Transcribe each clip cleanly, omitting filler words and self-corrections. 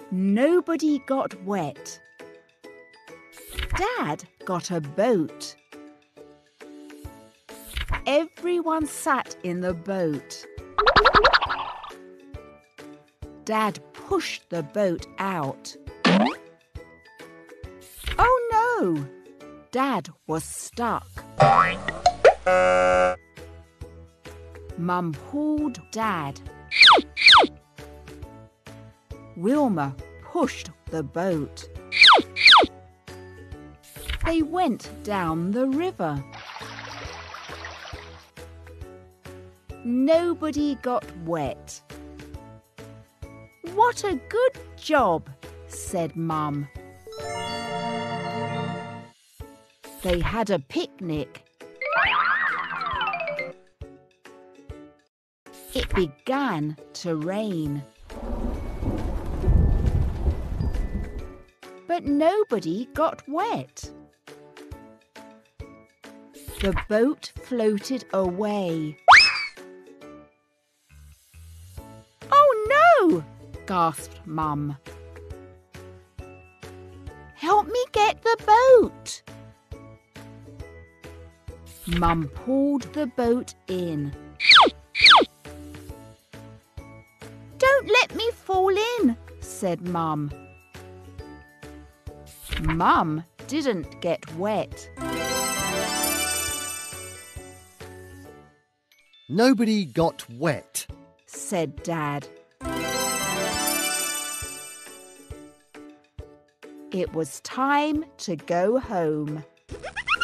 Nobody got wet. Dad got a boat. Everyone sat in the boat. Dad pushed the boat out. Oh no! Dad was stuck. Mum pulled Dad. Wilma pushed the boat. They went down the river. Nobody got wet. What a good job, said Mum. They had a picnic. It began to rain. But nobody got wet. The boat floated away. Oh no! Gasped Mum. Help me get the boat. Mum pulled the boat in. Don't let me fall in, said Mum. Mum didn't get wet. Nobody got wet, said Dad. It was time to go home.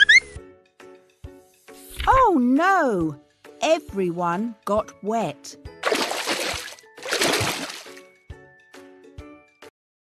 Oh no! Everyone got wet.